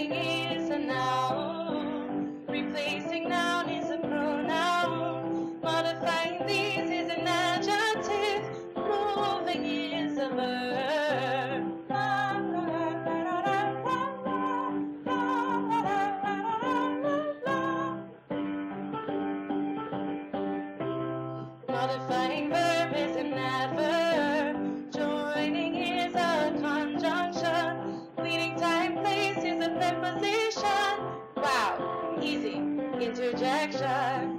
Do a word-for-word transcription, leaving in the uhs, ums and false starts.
Joining is a noun. Replacing noun is a pronoun. Modifying these is an adjective. Moving is a verb. Modifying verb is an adverb. Joining is a conjunction. Leading time, place is a preposition. Wow, easy. Interjection.